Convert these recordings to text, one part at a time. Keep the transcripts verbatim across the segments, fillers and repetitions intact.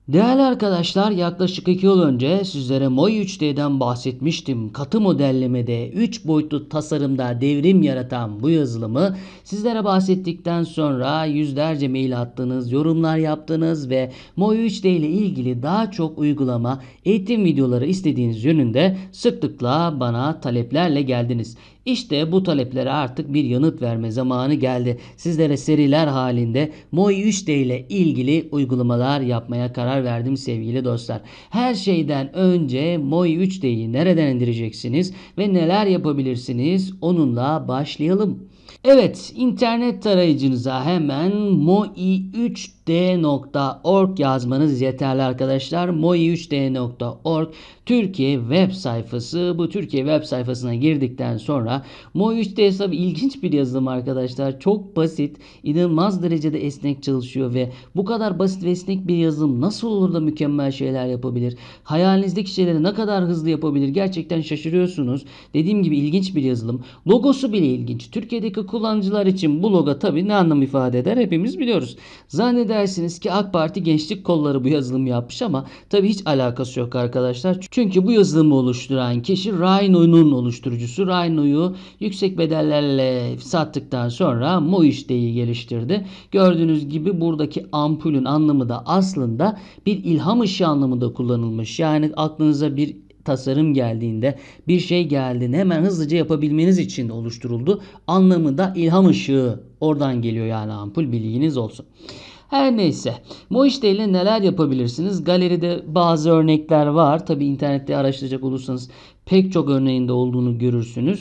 Değerli arkadaşlar, yaklaşık iki yıl önce sizlere MOI üç D'den bahsetmiştim. Katı modellemede üç boyutlu tasarımda devrim yaratan bu yazılımı sizlere bahsettikten sonra yüzlerce mail attınız, yorumlar yaptınız ve MOI üç D ile ilgili daha çok uygulama, eğitim videoları istediğiniz yönünde sıklıkla bana taleplerle geldiniz. İşte bu taleplere artık bir yanıt verme zamanı geldi. Sizlere seriler halinde MOI üç D ile ilgili uygulamalar yapmaya karar verdim sevgili dostlar. Her şeyden önce MOI üç D'yi nereden indireceksiniz ve neler yapabilirsiniz? Onunla başlayalım. Evet, internet tarayıcınıza hemen moi üç d nokta org yazmanız yeterli arkadaşlar. moi üç d nokta org Türkiye web sayfası. Bu Türkiye web sayfasına girdikten sonra MOI üç D tabi ilginç bir yazılım arkadaşlar. Çok basit, inanılmaz derecede esnek çalışıyor ve bu kadar basit ve esnek bir yazılım nasıl olur da mükemmel şeyler yapabilir? Hayalinizdeki şeyleri ne kadar hızlı yapabilir? Gerçekten şaşırıyorsunuz. Dediğim gibi ilginç bir yazılım. Logosu bile ilginç. Türkiye'deki kullanıcılar için bu logo tabi ne anlam ifade eder hepimiz biliyoruz. Zannedersiniz ki AK Parti Gençlik Kolları bu yazılımı yapmış ama tabi hiç alakası yok arkadaşlar. Çünkü bu yazılımı oluşturan kişi Rhino'nun oluşturucusu. Rhino'yu yüksek bedellerle sattıktan sonra MOI üç D'yi geliştirdi. Gördüğünüz gibi buradaki ampulün anlamı da aslında bir ilham ışığı anlamında kullanılmış. Yani aklınıza bir tasarım geldiğinde, bir şey geldiğinde hemen hızlıca yapabilmeniz için oluşturuldu. Anlamı da ilham ışığı. Oradan geliyor yani ampul, bilginiz olsun. Her neyse. MOI üç D ile neler yapabilirsiniz? Galeride bazı örnekler var. Tabi internette araştıracak olursanız pek çok örneğinde olduğunu görürsünüz.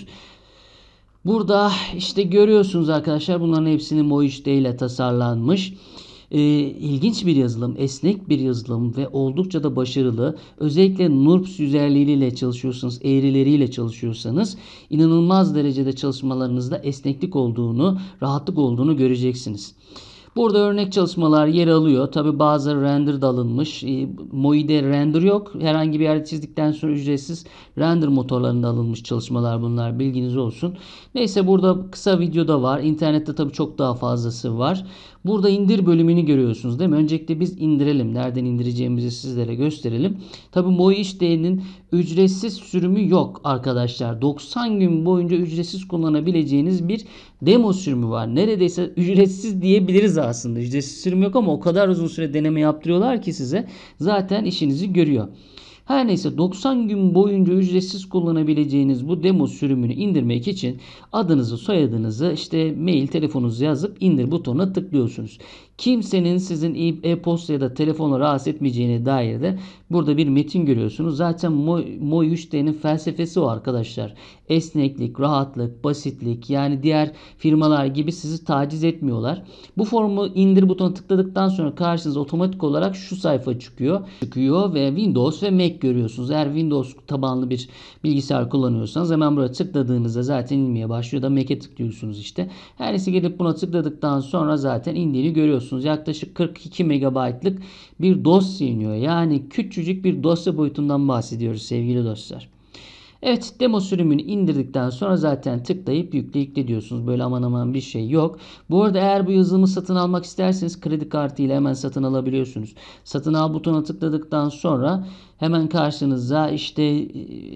Burada işte görüyorsunuz arkadaşlar, bunların hepsini MOI üç D ile tasarlanmış. Ee, ilginç bir yazılım, esnek bir yazılım ve oldukça da başarılı. Özellikle NURBS yüzeyleriyle çalışıyorsanız, eğrileriyle çalışıyorsanız inanılmaz derecede çalışmalarınızda esneklik olduğunu, rahatlık olduğunu göreceksiniz. Burada örnek çalışmalar yer alıyor. Tabi bazı render da alınmış. E, MOI'de render yok. Herhangi bir yerde çizdikten sonra ücretsiz render motorlarında alınmış çalışmalar bunlar. Bilginiz olsun. Neyse, burada kısa videoda var. İnternette tabi çok daha fazlası var. Burada indir bölümünü görüyorsunuz değil mi? Öncelikle biz indirelim. Nereden indireceğimizi sizlere gösterelim. Tabi MOI üç D'nin ücretsiz sürümü yok arkadaşlar. doksan gün boyunca ücretsiz kullanabileceğiniz bir demo sürümü var. Neredeyse ücretsiz diyebiliriz aslında. Ücretsiz sürüm yok ama o kadar uzun süre deneme yaptırıyorlar ki size. Zaten işinizi görüyor. Her neyse, doksan gün boyunca ücretsiz kullanabileceğiniz bu demo sürümünü indirmek için adınızı, soyadınızı, işte mail, telefonunuzu yazıp indir butonuna tıklıyorsunuz. Kimsenin sizin e-posta ya da telefonla rahatsız etmeyeceğine dair de burada bir metin görüyorsunuz. Zaten MOI üç D'nin felsefesi o arkadaşlar. Esneklik, rahatlık, basitlik, yani diğer firmalar gibi sizi taciz etmiyorlar. Bu formu indir butonuna tıkladıktan sonra karşınıza otomatik olarak şu sayfa çıkıyor. Çıkıyor ve Windows ve Mac görüyorsunuz. Eğer Windows tabanlı bir bilgisayar kullanıyorsanız hemen buraya tıkladığınızda zaten inmeye başlıyor da Mac'e tıklıyorsunuz işte. Her neyse, gelip buna tıkladıktan sonra zaten indiğini görüyorsunuz. Yaklaşık kırk iki megabaytlık bir dosya iniyor. Yani küçücük bir dosya boyutundan bahsediyoruz sevgili dostlar. Evet, demo sürümünü indirdikten sonra zaten tıklayıp yükle yükle diyorsunuz. Böyle aman aman bir şey yok. Bu arada eğer bu yazılımı satın almak isterseniz kredi kartı ile hemen satın alabiliyorsunuz. Satın al butonuna tıkladıktan sonra hemen karşınıza işte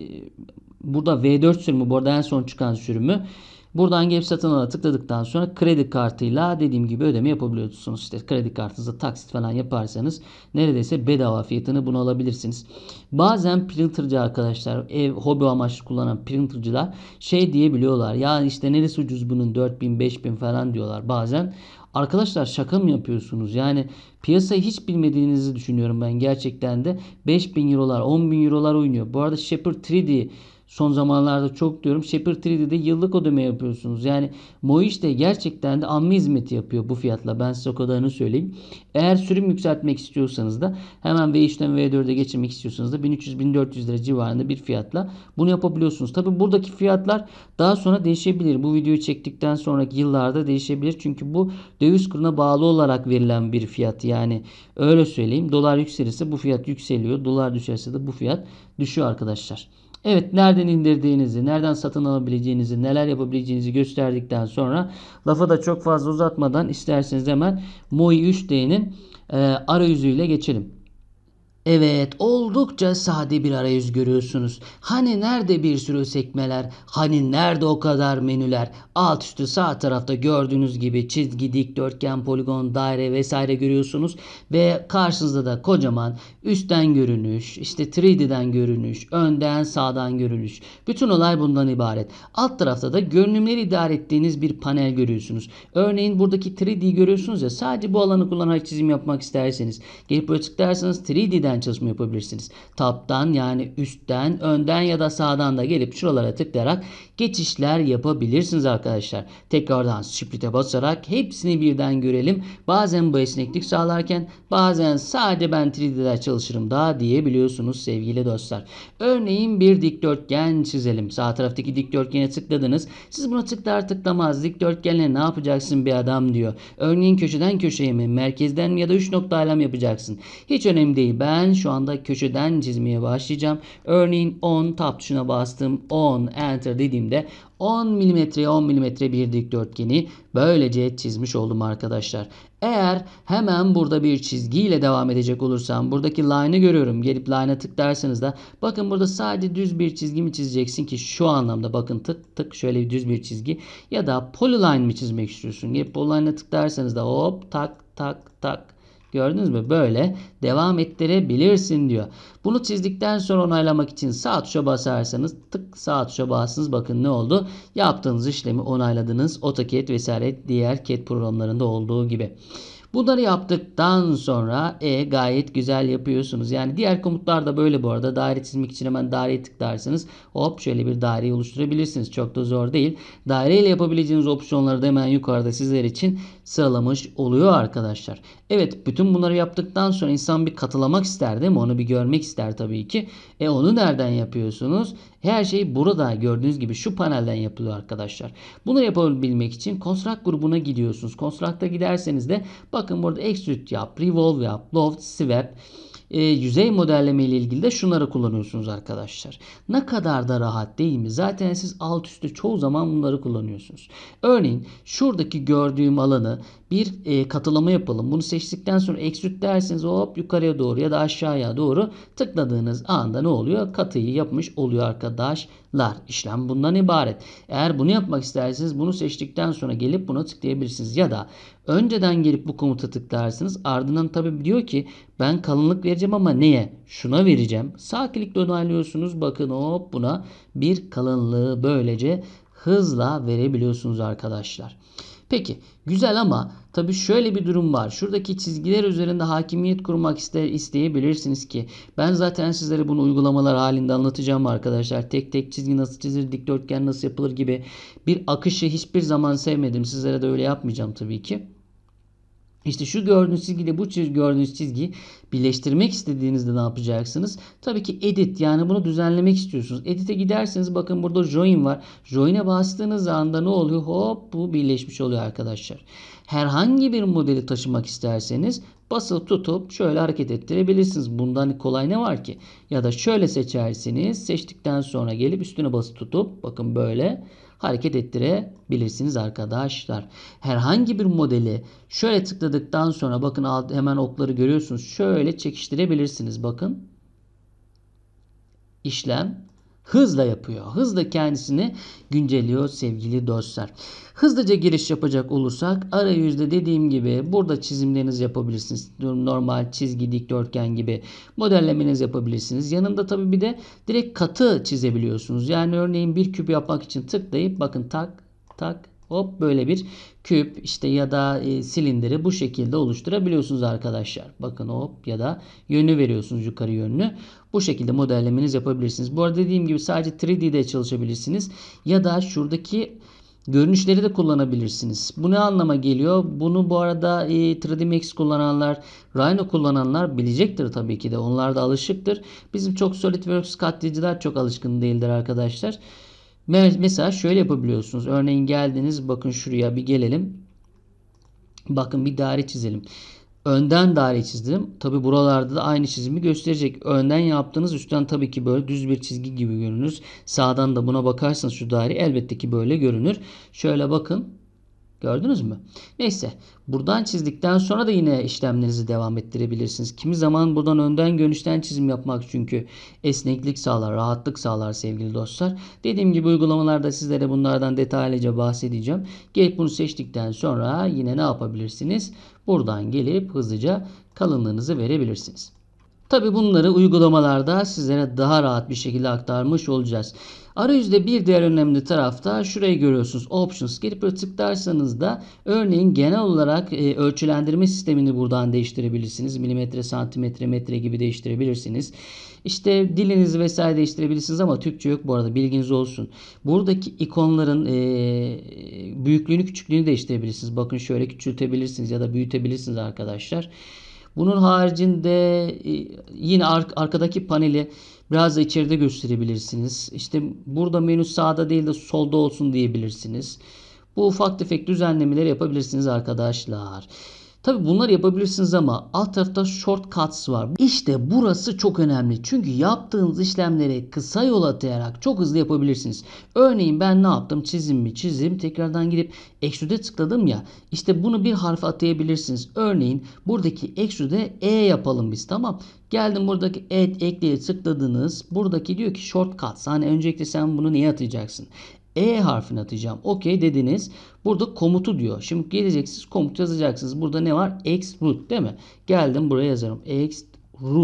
burada V dört sürümü, bu arada en son çıkan sürümü. Buradan gelip satın ala tıkladıktan sonra kredi kartıyla dediğim gibi ödeme yapabiliyorsunuz. İşte kredi kartınızda taksit falan yaparsanız neredeyse bedava fiyatını bunu alabilirsiniz. Bazen printerci arkadaşlar, ev hobi amaçlı kullanan printercılar şey diyebiliyorlar. Ya işte neresi ucuz bunun, dört bin beş bin falan diyorlar bazen. Arkadaşlar şaka mı yapıyorsunuz? Yani piyasayı hiç bilmediğinizi düşünüyorum ben gerçekten de. beş bin eurolar, on bin eurolar oynuyor. Bu arada Shepherd üç D son zamanlarda çok diyorum. Shepherd üç D'de yıllık ödeme yapıyorsunuz. Yani MOI üç D gerçekten de amme hizmeti yapıyor bu fiyatla. Ben size o kadarını söyleyeyim. Eğer sürüm yükseltmek istiyorsanız da hemen V üçten V dörde geçirmek istiyorsanız da bin üç yüz bin dört yüz lira civarında bir fiyatla bunu yapabiliyorsunuz. Tabi buradaki fiyatlar daha sonra değişebilir. Bu videoyu çektikten sonraki yıllarda değişebilir. Çünkü bu döviz kuruna bağlı olarak verilen bir fiyat. Yani öyle söyleyeyim. Dolar yükselirse bu fiyat yükseliyor. Dolar düşerse de bu fiyat düşüyor arkadaşlar. Evet, nereden indirdiğinizi, nereden satın alabileceğinizi, neler yapabileceğinizi gösterdikten sonra lafa da çok fazla uzatmadan isterseniz hemen MOI üç D'nin e, arayüzüyle geçelim. Evet, oldukça sade bir arayüz görüyorsunuz. Hani nerede bir sürü sekmeler, hani nerede o kadar menüler. Alt üstü sağ tarafta gördüğünüz gibi çizgi, dikdörtgen, poligon, daire vesaire görüyorsunuz. Ve karşınızda da kocaman üstten görünüş, işte üç D'den görünüş, önden sağdan görünüş. Bütün olay bundan ibaret. Alt tarafta da görünümleri idare ettiğiniz bir panel görüyorsunuz. Örneğin buradaki üç D'yi görüyorsunuz ya, sadece bu alanı kullanarak çizim yapmak isterseniz gelip böyle tıklarsanız üç D'den çalışma yapabilirsiniz. Taptan yani üstten, önden ya da sağdan da gelip şuralara tıklayarak geçişler yapabilirsiniz arkadaşlar. Tekrardan Shift'e basarak hepsini birden görelim. Bazen bu esneklik sağlarken bazen sadece ben üç D'de çalışırım da diyebiliyorsunuz sevgili dostlar. Örneğin bir dikdörtgen çizelim. Sağ taraftaki dikdörtgene tıkladınız. Siz buna tıklar tıklamaz dikdörtgenle ne yapacaksın bir adam diyor. Örneğin köşeden köşeye mi, merkezden mi ya da üç noktalarla mı yapacaksın? Hiç önemli değil. Ben şu anda köşeden çizmeye başlayacağım. Örneğin on tab tuşuna bastım. on enter dediğimde on milimetreye on milimetre bir dikdörtgeni böylece çizmiş oldum arkadaşlar. Eğer hemen burada bir çizgiyle devam edecek olursam buradaki line'ı görüyorum. Gelip line'a tıklarsanız da bakın burada sadece düz bir çizgi mi çizeceksin ki şu anlamda bakın tık tık şöyle bir düz bir çizgi ya da polyline mi çizmek istiyorsun? Gelip polyline'a tıklarsanız da hop tak tak tak. Gördünüz mü? Böyle devam ettirebilirsin diyor. Bunu çizdikten sonra onaylamak için sağ tuşa basarsanız tık sağ tuşa bastınız. Bakın ne oldu? Yaptığınız işlemi onayladınız. AutoCAD vesaire diğer C A D programlarında olduğu gibi. Bunları yaptıktan sonra e, gayet güzel yapıyorsunuz. Yani diğer komutlar da böyle bu arada. Daire çizmek için hemen daireye tıklarsanız hop şöyle bir daireyi oluşturabilirsiniz. Çok da zor değil. Daireyle yapabileceğiniz opsiyonları da hemen yukarıda sizler için sıralamış oluyor arkadaşlar. Evet, bütün bunları yaptıktan sonra insan bir katılamak ister değil mi? Onu bir görmek ister tabii ki. E onu nereden yapıyorsunuz? Her şey burada gördüğünüz gibi şu panelden yapılıyor arkadaşlar. Bunu yapabilmek için Construct grubuna gidiyorsunuz. Construct'a giderseniz de bakın burada Extrude yap, Revolve yap, Loft, Swap, e, yüzey modelleme ile ilgili de şunları kullanıyorsunuz arkadaşlar. Ne kadar da rahat değil mi? Zaten siz alt üstü çoğu zaman bunları kullanıyorsunuz. Örneğin şuradaki gördüğüm alanı bir e, katılama yapalım. Bunu seçtikten sonra Extrude derseniz hop yukarıya doğru ya da aşağıya doğru tıkladığınız anda ne oluyor? Katıyı yapmış oluyor arkadaşlar. İşlem bundan ibaret. Eğer bunu yapmak isterseniz bunu seçtikten sonra gelip buna tıklayabilirsiniz. Ya da önceden gelip bu komuta tıklarsınız. Ardından tabi diyor ki ben kalınlık vereceğim ama neye? Şuna vereceğim. Sağ klikle onaylıyorsunuz. Bakın hop buna bir kalınlığı böylece hızla verebiliyorsunuz arkadaşlar. Peki güzel ama tabii şöyle bir durum var. Şuradaki çizgiler üzerinde hakimiyet kurmak iste, isteyebilirsiniz ki ben zaten sizlere bunu uygulamalar halinde anlatacağım arkadaşlar. Tek tek çizgi nasıl çizilir, dikdörtgen nasıl yapılır gibi bir akışı hiçbir zaman sevmedim. Sizlere de öyle yapmayacağım tabii ki. İşte şu gördüğünüz çizgiyle bu çizgi, gördüğünüz çizgiyi birleştirmek istediğinizde ne yapacaksınız? Tabii ki edit, yani bunu düzenlemek istiyorsunuz. Edit'e giderseniz bakın burada join var. Join'e bastığınız anda ne oluyor? Hop bu birleşmiş oluyor arkadaşlar. Herhangi bir modeli taşımak isterseniz basılı tutup şöyle hareket ettirebilirsiniz. Bundan kolay ne var ki? Ya da şöyle seçersiniz. Seçtikten sonra gelip üstüne basılı tutup bakın böyle hareket ettirebilirsiniz arkadaşlar. Herhangi bir modeli şöyle tıkladıktan sonra bakın hemen okları görüyorsunuz. Şöyle çekiştirebilirsiniz. Bakın. İşlem hızla yapıyor. Hızla kendisini güncelliyor sevgili dostlar. Hızlıca giriş yapacak olursak arayüzde dediğim gibi burada çizimlerinizi yapabilirsiniz. Normal çizgi, dikdörtgen gibi modellemenizi yapabilirsiniz. Yanında tabii bir de direkt katı çizebiliyorsunuz. Yani örneğin bir küp yapmak için tıklayıp bakın tak tak hop böyle bir küp işte ya da e, silindiri bu şekilde oluşturabiliyorsunuz arkadaşlar. Bakın hop ya da yönü veriyorsunuz yukarı yönlü. Bu şekilde modellemeniz yapabilirsiniz. Bu arada dediğim gibi sadece üç D'de çalışabilirsiniz. Ya da şuradaki görünüşleri de kullanabilirsiniz. Bu ne anlama geliyor? Bunu bu arada e, üç D Max kullananlar, Rhino kullananlar bilecektir tabii ki de. Onlar da alışıktır. Bizim çok SolidWorks katlayıcılar çok alışkın değildir arkadaşlar. Mesela şöyle yapabiliyorsunuz. Örneğin geldiniz bakın şuraya bir gelelim. Bakın bir daire çizelim. Önden daire çizdim. Tabi buralarda da aynı çizimi gösterecek. Önden yaptığınız üstten tabii ki böyle düz bir çizgi gibi görünür. Sağdan da buna bakarsanız şu daire elbette ki böyle görünür. Şöyle bakın. Gördünüz mü? Neyse. Buradan çizdikten sonra da yine işlemlerinizi devam ettirebilirsiniz. Kimi zaman buradan önden görünüşten çizim yapmak çünkü esneklik sağlar, rahatlık sağlar sevgili dostlar. Dediğim gibi uygulamalarda sizlere bunlardan detaylıca bahsedeceğim. Gelip bunu seçtikten sonra yine ne yapabilirsiniz? Buradan gelip hızlıca kalınlığınızı verebilirsiniz. Tabi bunları uygulamalarda sizlere daha rahat bir şekilde aktarmış olacağız. Arayüzde bir diğer önemli tarafta şurayı görüyorsunuz. Options. Gelip böyle tıklarsanız da örneğin genel olarak e, ölçülendirme sistemini buradan değiştirebilirsiniz. Milimetre, santimetre, metre gibi değiştirebilirsiniz. İşte dilinizi vesaire değiştirebilirsiniz ama Türkçe yok bu arada, bilginiz olsun. Buradaki ikonların e, büyüklüğünü, küçüklüğünü değiştirebilirsiniz. Bakın şöyle küçültebilirsiniz ya da büyütebilirsiniz arkadaşlar. Bunun haricinde yine arkadaki paneli biraz da içeride gösterebilirsiniz. İşte burada menü sağda değil de solda olsun diyebilirsiniz. Bu ufak tefek düzenlemeleri yapabilirsiniz arkadaşlar. Tabi bunları yapabilirsiniz ama alt tarafta shortcuts var. İşte burası çok önemli. Çünkü yaptığınız işlemleri kısa yol atayarak çok hızlı yapabilirsiniz. Örneğin ben ne yaptım? Çizimimi çizim. Tekrardan gidip Extrude'e tıkladım ya. İşte bunu bir harf atayabilirsiniz. Örneğin buradaki Extrude'e E yapalım biz, tamam. Geldim buradaki Add ekleye tıkladınız. Buradaki diyor ki shortcuts. Hani öncelikle sen bunu niye atayacaksın? E harfini atacağım. Okey dediniz. Burada komutu diyor. Şimdi geleceksiniz, komut yazacaksınız. Burada ne var? Extrude değil mi? Geldim buraya yazarım. Extrude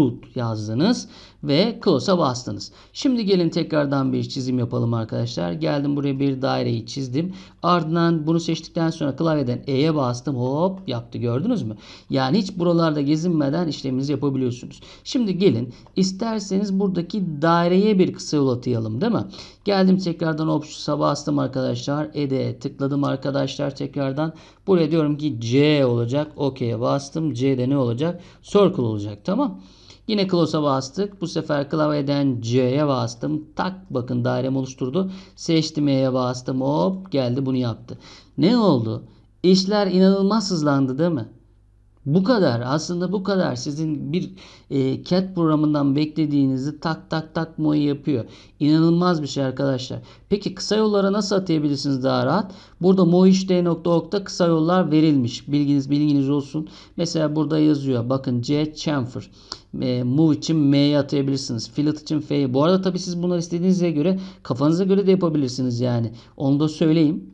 yazdınız ve close'a bastınız. Şimdi gelin tekrardan bir çizim yapalım arkadaşlar. Geldim buraya bir daireyi çizdim. Ardından bunu seçtikten sonra klavyeden E'ye bastım. Hop yaptı, gördünüz mü? Yani hiç buralarda gezinmeden işleminizi yapabiliyorsunuz. Şimdi gelin isterseniz buradaki daireye bir kısa yol atayalım değil mi? Geldim tekrardan Options'a bastım arkadaşlar. Add'e tıkladım arkadaşlar tekrardan. Buraya diyorum ki C olacak. OK'ye bastım. C'de ne olacak? Circle olacak, tamam. Yine close'a bastık. Bu sefer klavyeden C'ye bastım. Tak, bakın dairemi oluşturdu. Seçtim, E'ye bastım. Hop geldi, bunu yaptı. Ne oldu? İşler inanılmaz hızlandı değil mi? Bu kadar. Aslında bu kadar. Sizin bir e, C A D programından beklediğinizi tak tak tak Moi yapıyor. İnanılmaz bir şey arkadaşlar. Peki kısa yollara nasıl atayabilirsiniz daha rahat? Burada moiht nokta org'da kısa yollar verilmiş. Bilginiz bilginiz olsun. Mesela burada yazıyor. Bakın C chamfer. E, move için M'ye atayabilirsiniz. Fillet için F'ye. Bu arada tabii siz bunları istediğinize göre, kafanıza göre de yapabilirsiniz yani. Onu da söyleyeyim.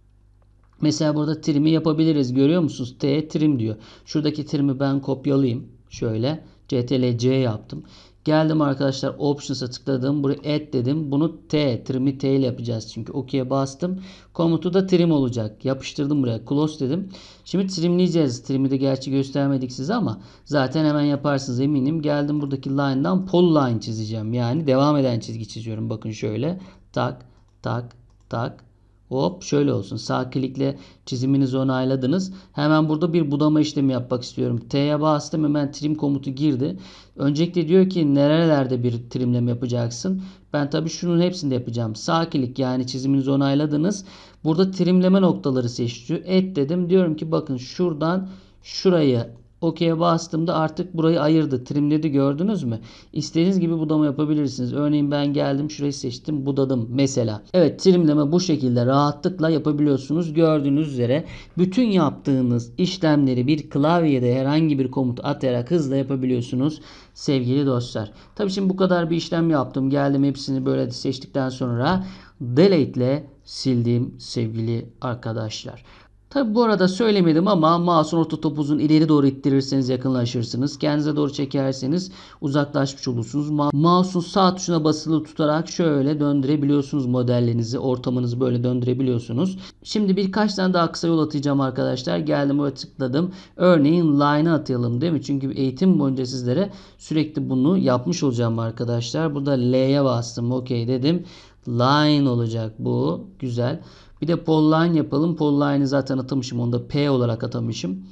Mesela burada trim'i yapabiliriz. Görüyor musunuz? T trim diyor. Şuradaki trim'i ben kopyalayayım. Şöyle Ctrl C yaptım. Geldim arkadaşlar Options'a tıkladım. Buraya Add dedim. Bunu T, trim'i T ile yapacağız. Çünkü OK'ye bastım. Komutu da trim olacak. Yapıştırdım buraya. Close dedim. Şimdi trimleyeceğiz. Trim'i de gerçi göstermedik size ama zaten hemen yaparsınız eminim. Geldim buradaki line'dan polyline çizeceğim. Yani devam eden çizgi çiziyorum. Bakın şöyle. Tak, tak, tak. Hop şöyle olsun. Sağ klikle çiziminizi onayladınız. Hemen burada bir budama işlemi yapmak istiyorum. T'ye bastım, hemen trim komutu girdi. Öncelikle diyor ki nerelerde bir trimleme yapacaksın. Ben tabii şunun hepsinde yapacağım. Sağ klik, yani çiziminizi onayladınız. Burada trimleme noktaları seçiyor. Et dedim. Diyorum ki bakın şuradan şurayı OK'ye bastığımda artık burayı ayırdı. Trimledi, gördünüz mü? İstediğiniz gibi budama yapabilirsiniz. Örneğin ben geldim şurayı seçtim, budadım mesela. Evet, trimleme bu şekilde rahatlıkla yapabiliyorsunuz. Gördüğünüz üzere bütün yaptığınız işlemleri bir klavyede herhangi bir komut atayarak hızla yapabiliyorsunuz sevgili dostlar. Tabii şimdi bu kadar bir işlem yaptım. Geldim hepsini böyle seçtikten sonra delete ile sildim sevgili arkadaşlar. Tabi bu arada söylemedim ama mouse'un orta topuzun ileri doğru ittirirseniz yakınlaşırsınız. Kendinize doğru çekerseniz uzaklaşmış olursunuz. Mouse'un sağ tuşuna basılı tutarak şöyle döndürebiliyorsunuz modellerinizi, ortamınızı böyle döndürebiliyorsunuz. Şimdi birkaç tane daha kısa yol atacağım arkadaşlar. Geldim böyle tıkladım. Örneğin line'a atayalım değil mi? Çünkü eğitim boyunca sizlere sürekli bunu yapmış olacağım arkadaşlar. Burada L'ye bastım. Okey dedim. Line olacak bu. Güzel. Bir de polyline yapalım. Polyline'ı zaten atamışım. Onu da P olarak atamışım.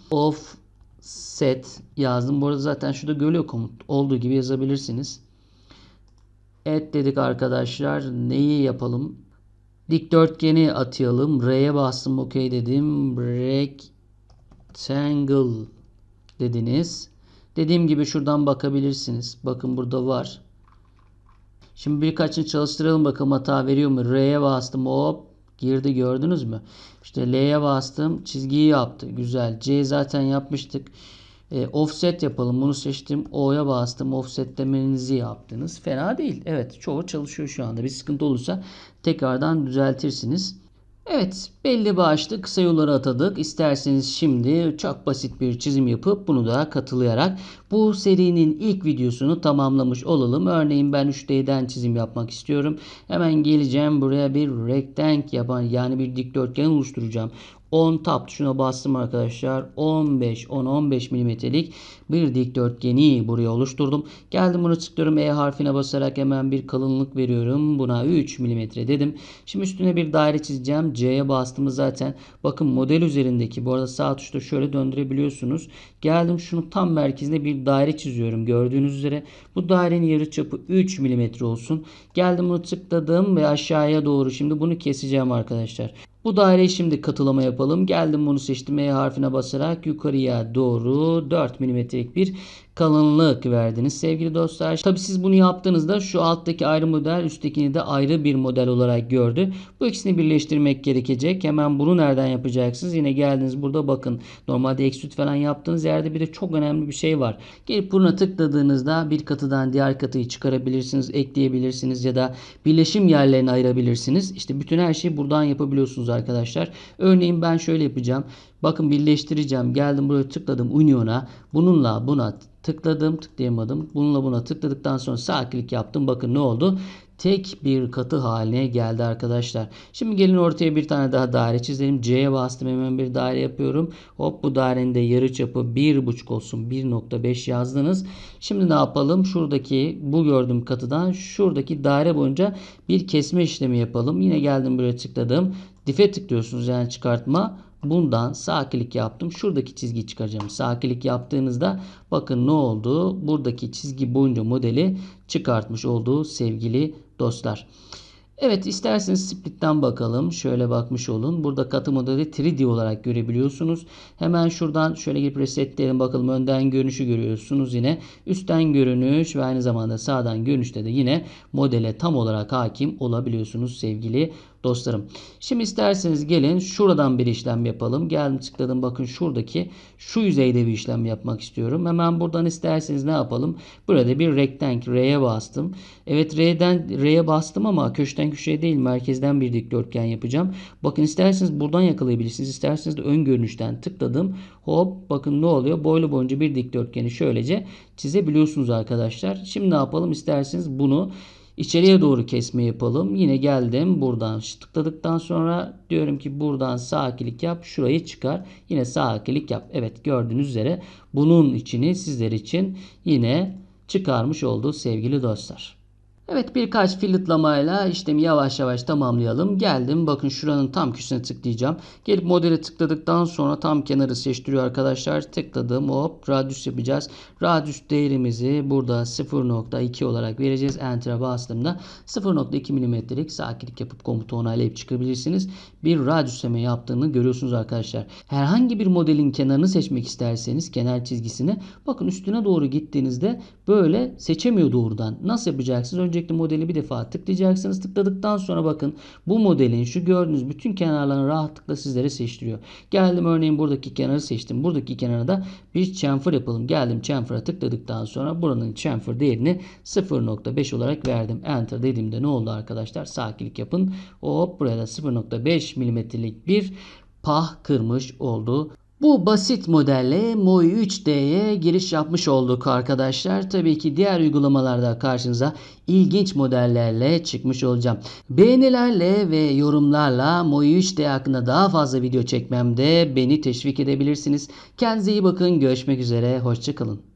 Offset yazdım. Bu arada zaten şurada görüyor komut. Olduğu gibi yazabilirsiniz. Add dedik arkadaşlar. Neyi yapalım? Dikdörtgeni atayalım. R'ye bastım. OK dedim. Rectangle dediniz. Dediğim gibi şuradan bakabilirsiniz. Bakın burada var. Şimdi birkaçını çalıştıralım bakalım hata veriyor mu? R'ye bastım. Hop. girdi, gördünüz mü? İşte L'ye bastım, çizgiyi yaptı. Güzel. C zaten yapmıştık. E, offset yapalım. Bunu seçtim. O'ya bastım. Offsetlemenizi yaptınız. Fena değil. Evet, çoğu çalışıyor şu anda. Bir sıkıntı olursa tekrardan düzeltirsiniz. Evet, belli başlı kısa yolları atadık. İsterseniz şimdi çok basit bir çizim yapıp bunu da katılayarak bu serinin ilk videosunu tamamlamış olalım. Örneğin ben üç D'den çizim yapmak istiyorum. Hemen geleceğim, buraya bir rectangle yapan, yani bir dikdörtgen oluşturacağım. on tap tuşuna bastım arkadaşlar. on beş on on beş milimetrelik bir dikdörtgeni buraya oluşturdum. Geldim, bunu tıklıyorum. E harfine basarak hemen bir kalınlık veriyorum. Buna üç milimetre dedim. Şimdi üstüne bir daire çizeceğim. C'ye bastığımız zaten bakın model üzerindeki, bu arada sağ tuşta şöyle döndürebiliyorsunuz. Geldim, şunu tam merkezine bir daire çiziyorum. Gördüğünüz üzere bu dairenin yarıçapı üç milimetre olsun. Geldim, bunu tıkladım ve aşağıya doğru şimdi bunu keseceğim arkadaşlar. Bu daireyi şimdi katılama yapalım. Geldim, bunu seçtim. E harfine basarak yukarıya doğru dört milimetrelik bir kalınlık verdiniz sevgili dostlar. Tabi siz bunu yaptığınızda şu alttaki ayrı model, üsttekini de ayrı bir model olarak gördü. Bu ikisini birleştirmek gerekecek. Hemen bunu nereden yapacaksınız? Yine geldiniz, burada bakın. Normalde extrude falan yaptığınız yerde bir de çok önemli bir şey var. Gelip buna tıkladığınızda bir katıdan diğer katıyı çıkarabilirsiniz, ekleyebilirsiniz ya da birleşim yerlerini ayırabilirsiniz. İşte bütün her şeyi buradan yapabiliyorsunuz arkadaşlar. Örneğin ben şöyle yapacağım. Bakın, birleştireceğim. Geldim, buraya tıkladım Union'a. Bununla buna tıkladım, tıklayamadım. Bununla buna tıkladıktan sonra sağ klik yaptım. Bakın ne oldu? Tek bir katı haline geldi arkadaşlar. Şimdi gelin ortaya bir tane daha daire çizelim. C'ye bastım, hemen bir daire yapıyorum. Hop, bu dairenin de yarıçapı bir buçuk olsun. bir nokta beş yazdınız. Şimdi ne yapalım? Şuradaki, bu gördüğüm katıdan şuradaki daire boyunca bir kesme işlemi yapalım. Yine geldim, buraya tıkladım. Diff'e tıklıyorsunuz, yani çıkartma. Bundan sağ klik yaptım. Şuradaki çizgiyi çıkaracağım. Sağ klik yaptığınızda bakın ne oldu? Buradaki çizgi boyunca modeli çıkartmış olduğu sevgili dostlar. Evet, isterseniz split'ten bakalım. Şöyle bakmış olun. Burada katı modeli üç D olarak görebiliyorsunuz. Hemen şuradan şöyle girip resetleyelim bakalım. Önden görünüşü görüyorsunuz yine. Üstten görünüş ve aynı zamanda sağdan görünüşte de yine modele tam olarak hakim olabiliyorsunuz sevgili dostlarım. Şimdi isterseniz gelin şuradan bir işlem yapalım. Geldim, tıkladım. Bakın şuradaki şu yüzeyde bir işlem yapmak istiyorum. Hemen buradan isterseniz ne yapalım? Burada bir rectangle, R'ye bastım. Evet, R'den R'ye bastım ama köşeden köşeye değil, merkezden bir dikdörtgen yapacağım. Bakın, isterseniz buradan yakalayabilirsiniz. İsterseniz de ön görünüşten tıkladım. Hop, bakın ne oluyor? Boylu boyunca bir dikdörtgeni şöylece çizebiliyorsunuz arkadaşlar. Şimdi ne yapalım? İsterseniz bunu İçeriye doğru kesme yapalım. Yine geldim, buradan tıkladıktan sonra diyorum ki buradan sağ klik yap, şurayı çıkar. Yine sağ klik yap. Evet, gördüğünüz üzere bunun içini sizler için yine çıkarmış oldu sevgili dostlar. Evet, birkaç filletlamayla işlemi yavaş yavaş tamamlayalım. Geldim, bakın şuranın tam köşesine tıklayacağım. Gelip modele tıkladıktan sonra tam kenarı seçtiriyor arkadaşlar. Tıkladım, hop, radyüs yapacağız. Radyüs değerimizi burada sıfır nokta iki olarak vereceğiz. Enter'a bastığımda sıfır nokta iki milimetrelik sağ klik yapıp komutu onaylayıp çıkabilirsiniz. Bir radyüsleme yaptığını görüyorsunuz arkadaşlar. Herhangi bir modelin kenarını seçmek isterseniz kenar çizgisini, bakın üstüne doğru gittiğinizde böyle seçemiyor doğrudan. Nasıl yapacaksınız? Önce modeli bir defa tıklayacaksınız. Tıkladıktan sonra bakın bu modelin şu gördüğünüz bütün kenarlarını rahatlıkla sizlere seçtiriyor. Geldim, örneğin buradaki kenarı seçtim. Buradaki kenara da bir chamfer yapalım. Geldim, chamfer'a tıkladıktan sonra buranın chamfer değerini sıfır nokta beş olarak verdim. Enter dediğimde ne oldu arkadaşlar? Sağ klik yapın. Hop, buraya da sıfır nokta beş milimetrelik bir pah kırmış oldu. Bu basit modelle M O I üç D'ye giriş yapmış olduk arkadaşlar. Tabii ki diğer uygulamalarda karşınıza ilginç modellerle çıkmış olacağım. Beğenilerle ve yorumlarla M O I üç D hakkında daha fazla video çekmemde beni teşvik edebilirsiniz. Kendinize iyi bakın. Görüşmek üzere. Hoşça kalın.